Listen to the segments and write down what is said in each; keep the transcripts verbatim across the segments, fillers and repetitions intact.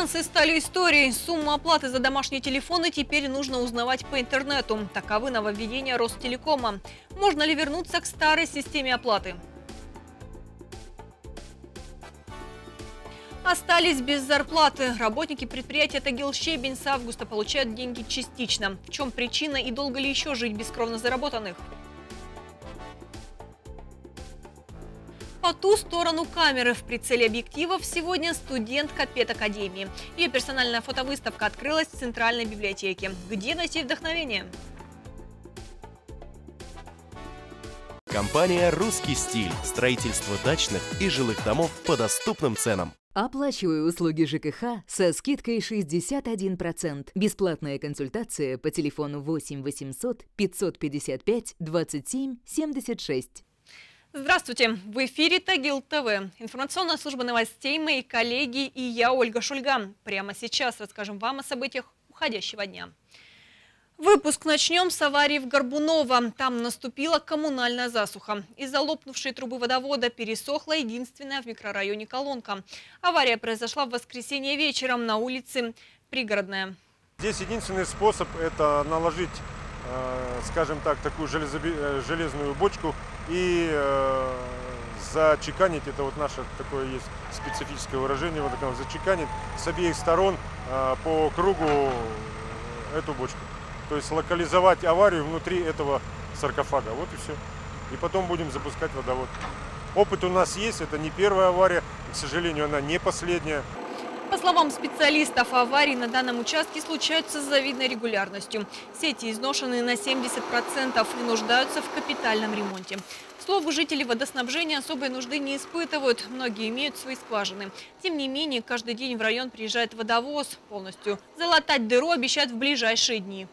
Квитанции стали историей. Сумму оплаты за домашние телефоны теперь нужно узнавать по интернету. Таковы нововведения Ростелекома. Можно ли вернуться к старой системе оплаты? Остались без зарплаты. Работники предприятия «Тагил-Щебень» с августа получают деньги частично. В чем причина и долго ли еще жить без кровно заработанных? По ту сторону камеры в прицеле объективов сегодня студентка педакадемии. Ее персональная фотовыставка открылась в Центральной библиотеке. Где найти вдохновение? Компания «Русский стиль». Строительство дачных и жилых домов по доступным ценам. Оплачиваю услуги ЖКХ со скидкой шестьдесят один процент. Бесплатная консультация по телефону восемь восемьсот пятьсот пятьдесят пять двадцать семь семьдесят шесть. Здравствуйте! В эфире Тагил ТВ. Информационная служба новостей, мои коллеги и я, Ольга Шульга. Прямо сейчас расскажем вам о событиях уходящего дня. Выпуск начнем с аварии в Горбуново. Там наступила коммунальная засуха. Из-за лопнувшей трубы водовода пересохла единственная в микрорайоне колонка. Авария произошла в воскресенье вечером на улице Пригородная. Здесь единственный способ – это наложить, скажем так, такую железную бочку и зачеканить, это вот наше такое есть специфическое выражение, вот такое, зачеканить с обеих сторон по кругу эту бочку. То есть локализовать аварию внутри этого саркофага. Вот и все. И потом будем запускать водовод. Опыт у нас есть, это не первая авария, к сожалению, она не последняя. По словам специалистов, аварии на данном участке случаются с завидной регулярностью. Сети изношены на семьдесят процентов и нуждаются в капитальном ремонте. К слову, жители водоснабжения особой нужды не испытывают. Многие имеют свои скважины. Тем не менее, каждый день в район приезжает водовоз. Полностью залатать дыру обещают в ближайшие дни.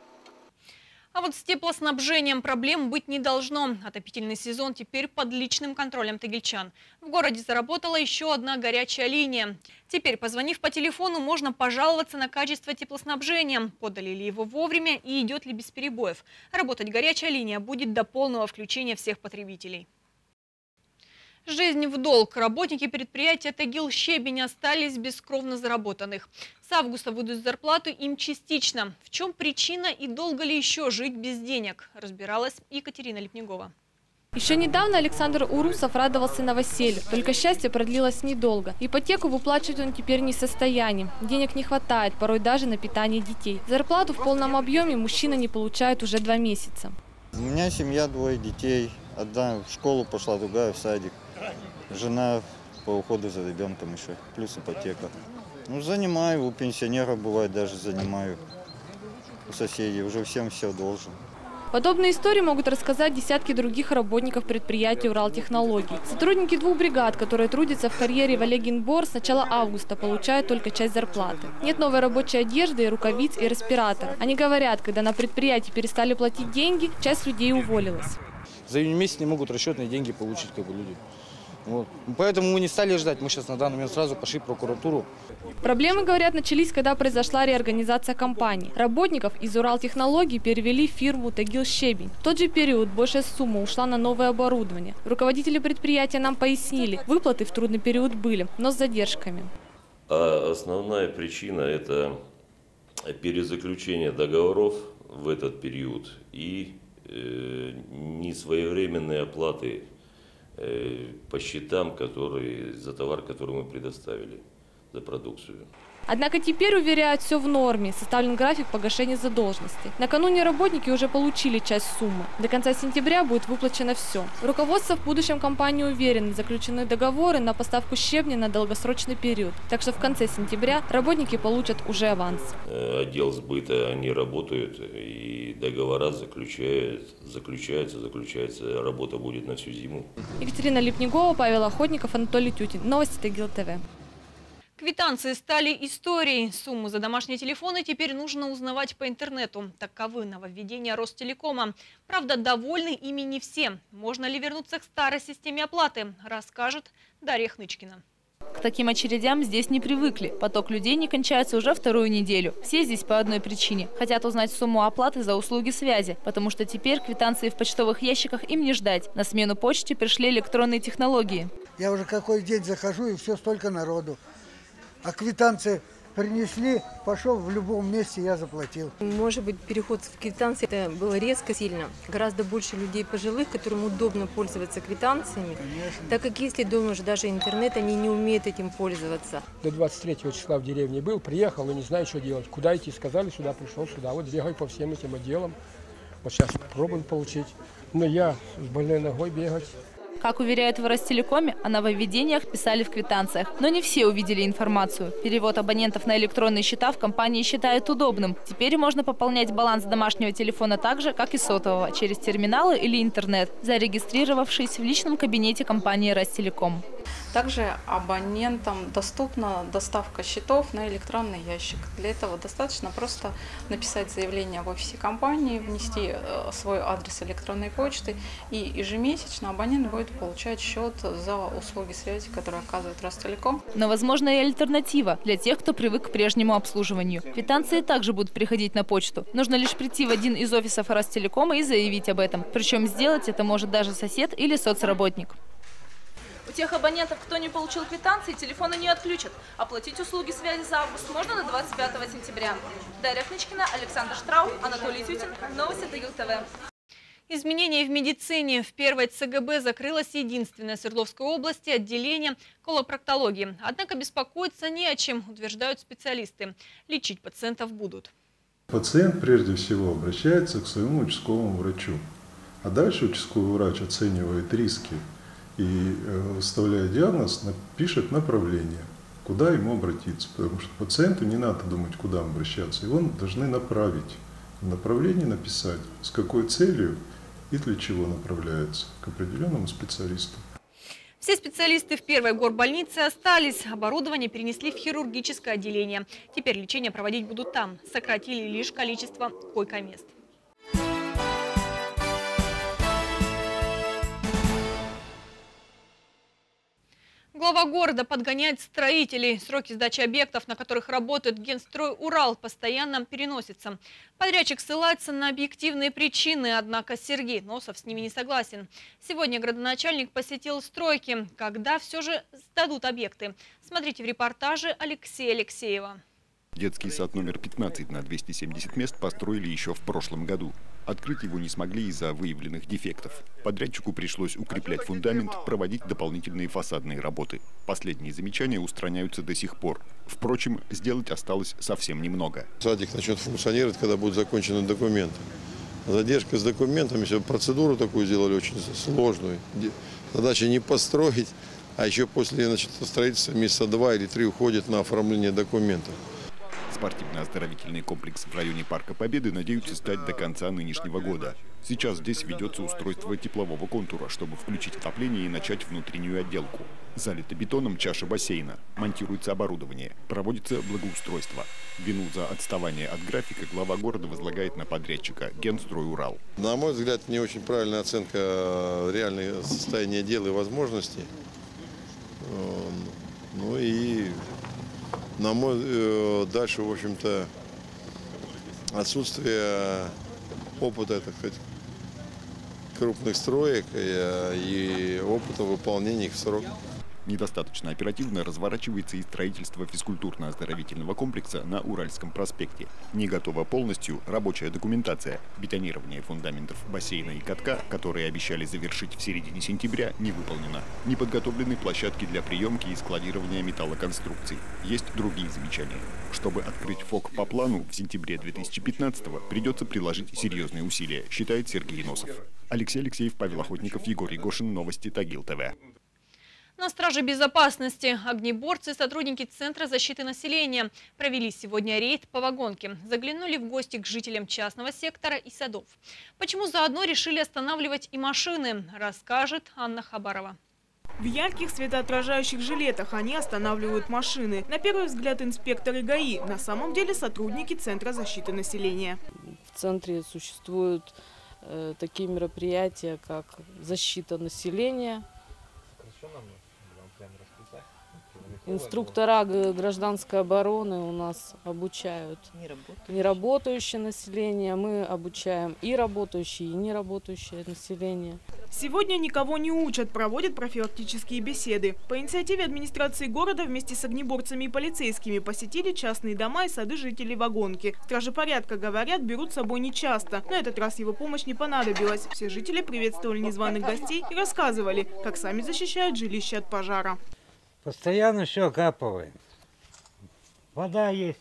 А вот с теплоснабжением проблем быть не должно. Отопительный сезон теперь под личным контролем тагильчан. В городе заработала еще одна горячая линия. Теперь, позвонив по телефону, можно пожаловаться на качество теплоснабжения, подали ли его вовремя и идет ли без перебоев. Работать горячая линия будет до полного включения всех потребителей. Жизнь в долг. Работники предприятия «Тагил-Щебень» остались без кровно заработанных. С августа выдают зарплату им частично. В чем причина и долго ли еще жить без денег, разбиралась Екатерина Лепнегова. Еще недавно Александр Урусов радовался новоселью. Только счастье продлилось недолго. Ипотеку выплачивать он теперь не в состоянии. Денег не хватает, порой даже на питание детей. Зарплату в полном объеме мужчина не получает уже два месяца. У меня семья, двое детей. Одна в школу пошла, другая в садик. Жена по уходу за ребенком еще, плюс ипотека. Ну, занимаю, у пенсионеров бывает даже занимаю, у соседей, уже всем все должен. Подобные истории могут рассказать десятки других работников предприятия «Уралтехнологий». Сотрудники двух бригад, которые трудятся в карьере в Олегинбор, с начала августа получают только часть зарплаты. Нет новой рабочей одежды, рукавиц и респираторов. Они говорят, когда на предприятии перестали платить деньги, часть людей уволилась. За июнь месяц не могут расчетные деньги получить как бы люди. Вот. Поэтому мы не стали ждать, мы сейчас на данный момент сразу пошли в прокуратуру. Проблемы, говорят, начались, когда произошла реорганизация компании. Работников из Уралтехнологий перевели в фирму «Тагил-Щебень». В тот же период большая сумма ушла на новое оборудование. Руководители предприятия нам пояснили, выплаты в трудный период были, но с задержками. А основная причина – это перезаключение договоров в этот период и э, несвоевременные оплаты по счетам, которые, за товар, который мы предоставили, за продукцию. Однако теперь, уверяют, все в норме. Составлен график погашения задолженности. Накануне работники уже получили часть суммы. До конца сентября будет выплачено все. Руководство в будущем компании уверено, заключены договоры на поставку щебня на долгосрочный период. Так что в конце сентября работники получат уже аванс. Отдел сбыта, они работают и договора заключают, заключаются, заключаются. Работа будет на всю зиму. Екатерина Лепнегова, Павел Охотников, Анатолий Тютин. Новости Тагил ТВ. Квитанции стали историей. Сумму за домашние телефоны теперь нужно узнавать по интернету. Таковы нововведения Ростелекома. Правда, довольны ими не все. Можно ли вернуться к старой системе оплаты, расскажет Дарья Хнычкина. К таким очередям здесь не привыкли. Поток людей не кончается уже вторую неделю. Все здесь по одной причине. Хотят узнать сумму оплаты за услуги связи, потому что теперь квитанции в почтовых ящиках им не ждать. На смену почте пришли электронные технологии. Я уже какой день захожу, и все столько народу. А квитанции принесли, пошел в любом месте, я заплатил. Может быть, переход в квитанции это было резко, сильно. Гораздо больше людей пожилых, которым удобно пользоваться квитанциями. Конечно. Так как если думаешь, даже интернет, они не умеют этим пользоваться. До двадцать третьего числа в деревне был, приехал, но не знаю, что делать. Куда идти, сказали, сюда пришел, сюда. Вот бегаю по всем этим отделам. Вот сейчас пробую получить. Но я с больной ногой бегать. Как уверяют в Ростелекоме, о нововведениях писали в квитанциях. Но не все увидели информацию. Перевод абонентов на электронные счета в компании считают удобным. Теперь можно пополнять баланс домашнего телефона так же, как и сотового, через терминалы или интернет, зарегистрировавшись в личном кабинете компании Ростелеком. Также абонентам доступна доставка счетов на электронный ящик. Для этого достаточно просто написать заявление в офисе компании, внести свой адрес электронной почты, и ежемесячно абонент будет получать счет за услуги связи, которые оказывает Ростелеком. Но возможна и альтернатива для тех, кто привык к прежнему обслуживанию. Квитанции также будут приходить на почту. Нужно лишь прийти в один из офисов Ростелекома и заявить об этом. Причем сделать это может даже сосед или соцработник. У тех абонентов, кто не получил квитанции, телефоны не отключат. Оплатить услуги связи за август можно до двадцать пятого сентября. Дарья Кничкина, Александр Штрау, Анатолий Тютин. Новости Тагил ТВ. Изменения в медицине. В первой ЦГБ закрылось единственное в Свердловской области отделение колопроктологии. Однако беспокоиться не о чем, утверждают специалисты. Лечить пациентов будут. Пациент прежде всего обращается к своему участковому врачу. А дальше участковый врач оценивает риски и, выставляя диагноз, пишет направление, куда ему обратиться. Потому что пациенту не надо думать, куда обращаться. Его должны направить. В направлении написать, с какой целью и для чего направляется к определенному специалисту. Все специалисты в первой горбольнице остались. Оборудование перенесли в хирургическое отделение. Теперь лечение проводить будут там. Сократили лишь количество койко-мест. Глава города подгоняет строителей. Сроки сдачи объектов, на которых работает Генстрой Урал, постоянно переносятся. Подрядчик ссылается на объективные причины, однако Сергей Носов с ними не согласен. Сегодня градоначальник посетил стройки. Когда все же сдадут объекты? Смотрите в репортаже Алексея Алексеева. Детский сад номер пятнадцать на двести семьдесят мест построили еще в прошлом году. Открыть его не смогли из-за выявленных дефектов. Подрядчику пришлось укреплять фундамент, проводить дополнительные фасадные работы. Последние замечания устраняются до сих пор. Впрочем, сделать осталось совсем немного. Садик начнет функционировать, когда будут закончены документы. Задержка с документами, если процедуру такую сделали очень сложную. Задача не построить, а еще после значит, строительства месяца два или три уходит на оформление документов. Спортивно-оздоровительный комплекс в районе Парка Победы надеются сдать до конца нынешнего года. Сейчас здесь ведется устройство теплового контура, чтобы включить отопление и начать внутреннюю отделку. Залита бетоном чаша бассейна, монтируется оборудование, проводится благоустройство. Вину за отставание от графика глава города возлагает на подрядчика Генстрой Урал. На мой взгляд, не очень правильная оценка реального состояния дел и возможностей. Ну и... На мой дальше, в общем-то, отсутствие опыта, так сказать, крупных строек и опыта выполнения их в срок. Недостаточно оперативно разворачивается и строительство физкультурно-оздоровительного комплекса на Уральском проспекте. Не готова полностью рабочая документация. Бетонирование фундаментов бассейна и катка, которые обещали завершить в середине сентября, не выполнено. Не подготовлены площадки для приемки и складирования металлоконструкций. Есть другие замечания. Чтобы открыть ФОК по плану, в сентябре две тысячи пятнадцатого придется приложить серьезные усилия, считает Сергей Носов. Алексей Алексеев, Павел Охотников, Егор Егошин. Новости Тагил ТВ. На страже безопасности огнеборцы и сотрудники Центра защиты населения провели сегодня рейд по вагонке. Заглянули в гости к жителям частного сектора и садов. Почему заодно решили останавливать и машины, расскажет Анна Хабарова. В ярких светоотражающих жилетах они останавливают машины. На первый взгляд инспекторы ГАИ, на самом деле сотрудники Центра защиты населения. В центре существуют э, такие мероприятия, как защита населения. Инструктора гражданской обороны у нас обучают неработающее население. Мы обучаем и работающее, и неработающее население. Сегодня никого не учат, проводят профилактические беседы. По инициативе администрации города вместе с огнеборцами и полицейскими посетили частные дома и сады жителей Вагонки. Стражи порядка, говорят, берут с собой нечасто. На этот раз его помощь не понадобилась. Все жители приветствовали незваных гостей и рассказывали, как сами защищают жилище от пожара. Постоянно все окапываем. Вода есть.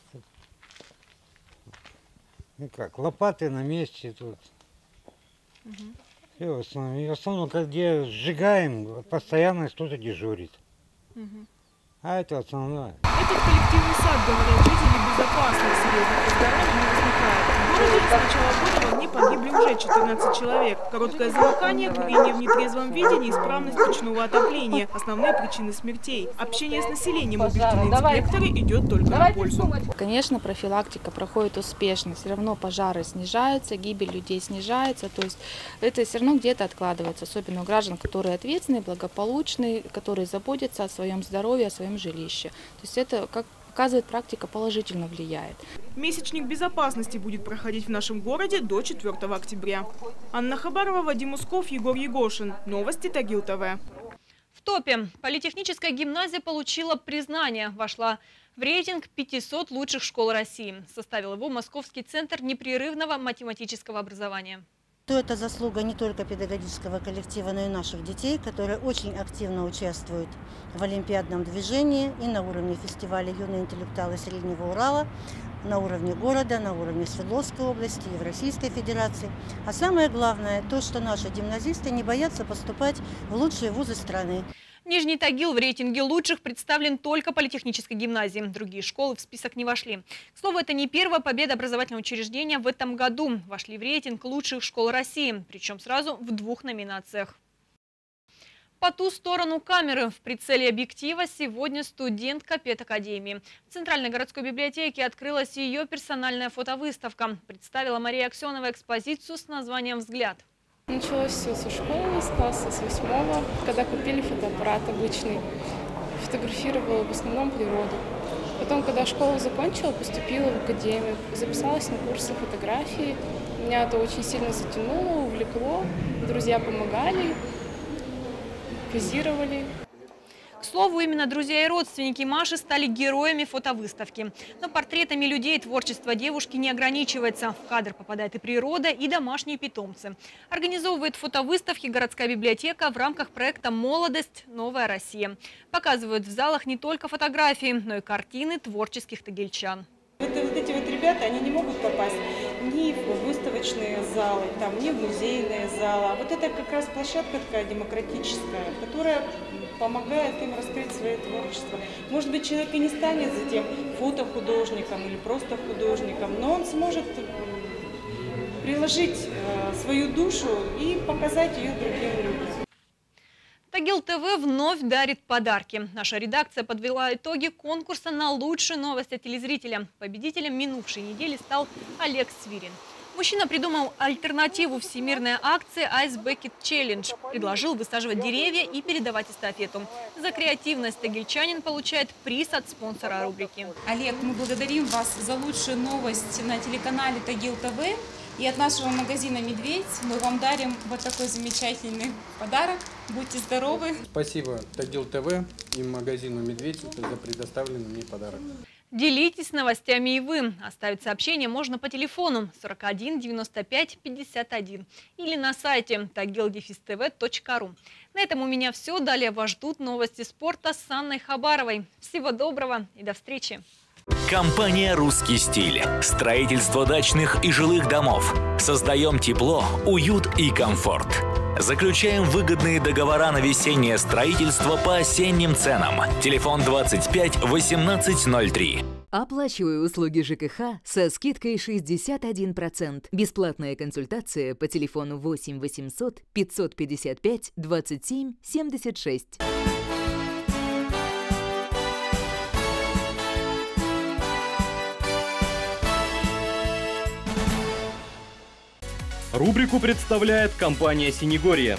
Ну как, лопаты на месте тут. Угу. И в основном, и в основном, где сжигаем, постоянно кто-то дежурит. Угу. А это основное. Этот коллективный сад, говорят жители, безопасный, серьезных возгораний не возникает. В городе с начала года в огне погибли уже четырнадцать человек. Короткое замыкание, курение в нетрезвом виде, неисправность печного отопления. Основные причины смертей. Общение с населением убеждены инспекторы идет только на пользу. Конечно, профилактика проходит успешно. Все равно пожары снижаются, гибель людей снижается. То есть это все равно где-то откладывается. Особенно у граждан, которые ответственные, благополучные, которые заботятся о своем здоровье, о своем жилище. То есть это, как показывает практика, положительно влияет. Месячник безопасности будет проходить в нашем городе до четвёртого октября. Анна Хабарова, Вадим Усков, Егор Егошин. Новости Тагил ТВ. В топе. Политехническая гимназия получила признание. Вошла в рейтинг пятисот лучших школ России. Составил его Московский центр непрерывного математического образования. То это заслуга не только педагогического коллектива, но и наших детей, которые очень активно участвуют в олимпиадном движении и на уровне фестиваля «Юные интеллектуалы Среднего Урала», на уровне города, на уровне Свердловской области и в Российской Федерации. А самое главное то, что наши гимназисты не боятся поступать в лучшие вузы страны. Нижний Тагил в рейтинге лучших представлен только политехнической гимназией. Другие школы в список не вошли. К слову, это не первая победа образовательного учреждения в этом году. Вошли в рейтинг лучших школ России, причем сразу в двух номинациях. По ту сторону камеры в прицеле объектива сегодня студентка педакадемии. В Центральной городской библиотеке открылась ее персональная фотовыставка. Представила Мария Аксенова экспозицию с названием «Взгляд». Началось все со школы, с класса с восьмого, когда купили фотоаппарат обычный. Фотографировала в основном природу. Потом, когда школу закончила, поступила в академию, записалась на курсы фотографии. Меня это очень сильно затянуло, увлекло. Друзья помогали, позировали. К слову, именно друзья и родственники Маши стали героями фотовыставки. Но портретами людей творчество девушки не ограничивается. В кадр попадает и природа, и домашние питомцы. Организовывает фотовыставки городская библиотека в рамках проекта «Молодость. Новая Россия». Показывают в залах не только фотографии, но и картины творческих тагильчан. Вот, вот эти вот ребята, они не могут попасть ни в выставочные залы, там, ни в музейные залы. А вот это как раз площадка такая демократическая, которая помогает им раскрыть свое творчество. Может быть, человек и не станет затем фотохудожником или просто художником, но он сможет приложить свою душу и показать ее другим людям. Тагил ТВ вновь дарит подарки. Наша редакция подвела итоги конкурса на лучшую новость от телезрителя. Победителем минувшей недели стал Олег Свирин. Мужчина придумал альтернативу всемирной акции Ice Bucket Challenge. Предложил высаживать деревья и передавать эстафету. За креативность тагильчанин получает приз от спонсора рубрики. Олег, мы благодарим вас за лучшую новость на телеканале Тагил ТВ. И от нашего магазина «Медведь» мы вам дарим вот такой замечательный подарок. Будьте здоровы. Спасибо Тагил ТВ и магазину «Медведь» за предоставленный мне подарок. Делитесь новостями и вы. Оставить сообщение можно по телефону сорок один девяносто пять пятьдесят один или на сайте тагил дефис тэ вэ точка ру. На этом у меня все. Далее вас ждут новости спорта с Анной Хабаровой. Всего доброго и до встречи. Компания «Русский стиль». Строительство дачных и жилых домов. Создаем тепло, уют и комфорт. Заключаем выгодные договора на весеннее строительство по осенним ценам. Телефон двадцать пять восемнадцать ноль три. Оплачиваю услуги ЖКХ со скидкой шестьдесят один процент. Бесплатная консультация по телефону восемь восемьсот пятьсот пятьдесят пять двадцать семь семьдесят шесть. Рубрику представляет компания «Синегорье».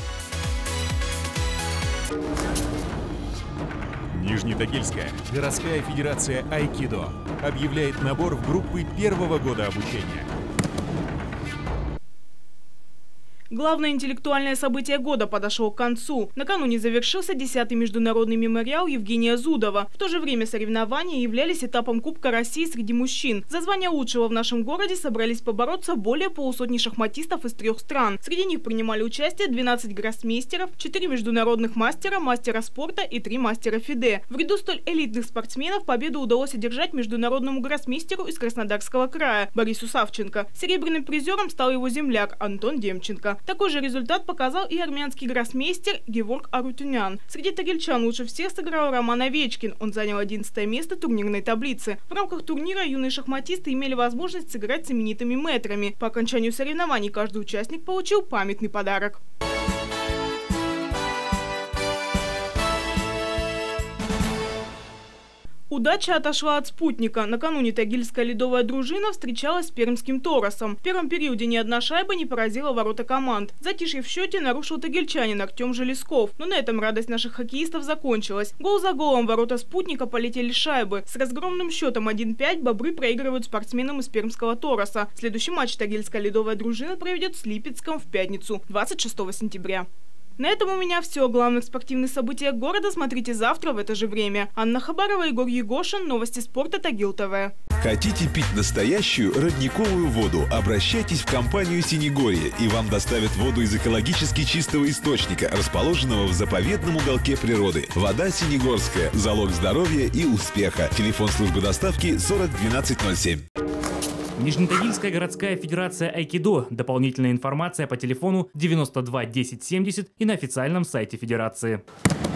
Нижнетагильская городская федерация айкидо объявляет набор в группы первого года обучения. Главное интеллектуальное событие года подошло к концу. Накануне завершился десятый международный мемориал Евгения Зудова. В то же время соревнования являлись этапом Кубка России среди мужчин. За звание лучшего в нашем городе собрались побороться более полусотни шахматистов из трех стран. Среди них принимали участие двенадцать гроссмейстеров, четыре международных мастера, мастера спорта и три мастера ФИДЕ. В ряду столь элитных спортсменов победу удалось одержать международному гроссмейстеру из Краснодарского края Борису Савченко. Серебряным призером стал его земляк Антон Демченко. Такой же результат показал и армянский гроссмейстер Геворг Арутюнян. Среди тагильчан лучше всех сыграл Роман Овечкин. Он занял одиннадцатое место турнирной таблицы. В рамках турнира юные шахматисты имели возможность сыграть с именитыми мэтрами. По окончанию соревнований каждый участник получил памятный подарок. Удача отошла от спутника. Накануне тагильская ледовая дружина встречалась с пермским Торосом. В первом периоде ни одна шайба не поразила ворота команд. Затишье в счете нарушил тагильчанин Артем Железков. Но на этом радость наших хоккеистов закончилась. Гол за голом в ворота спутника полетели шайбы. С разгромным счетом один пять бобры проигрывают спортсменам из пермского Тороса. Следующий матч тагильская ледовая дружина проведет с Липецком в пятницу, двадцать шестого сентября. На этом у меня все. Главных спортивных событий города смотрите завтра в это же время. Анна Хабарова, Егор Егошин. Новости спорта, Тагил ТВ. Хотите пить настоящую родниковую воду? Обращайтесь в компанию «Синегорье», и вам доставят воду из экологически чистого источника, расположенного в заповедном уголке природы. Вода синегорская – залог здоровья и успеха. Телефон службы доставки сорок двенадцать ноль семь. Нижнетагильская городская федерация айкидо. Дополнительная информация по телефону девяносто два десять семьдесят и на официальном сайте федерации.